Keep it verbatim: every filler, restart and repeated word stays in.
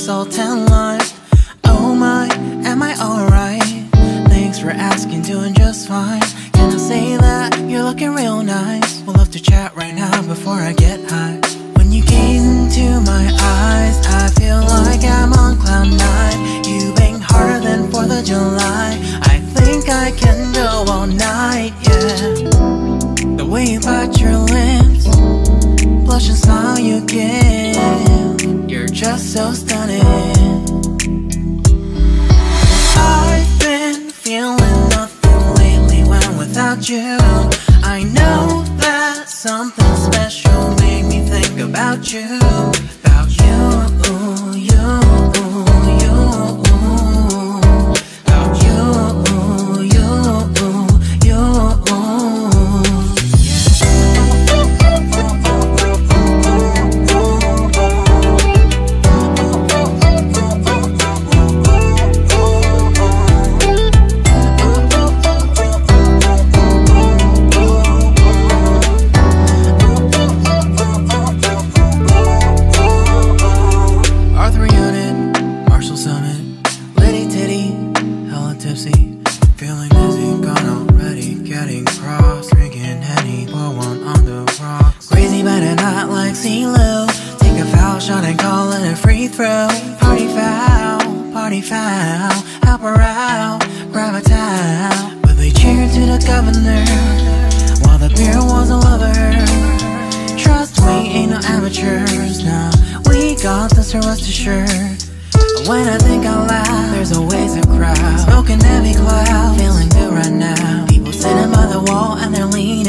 salt and lime. Oh my, am I alright? Thanks for asking, doing just fine. Can I say that you're looking real nice? We'll love to chat right now before I get high. When you gaze into my eyes, I feel like I'm on cloud nine. You bang harder than fourth of July. I think I can go all night, yeah. The way you bite your lips, blush and smile you give, you're just so stunning. I've been feeling nothing lately when without you. I know that something special made me think about you. About you, you, you. About you, you, you. Feeling dizzy, gone already, getting cross, drinking Henny, pour one on the rocks. Crazy but not like CeeLo. Take a foul shot and call it a free throw. Party foul, party foul, help her out, grab a towel. But they cheered to the governor, while the beer was a lover. Trust we ain't no amateurs, nah, we got this, so rest assured. When I think out loud, there's always a crowd. Smoking heavy cloud, feeling good right now. People sitting by the wall and they're leaning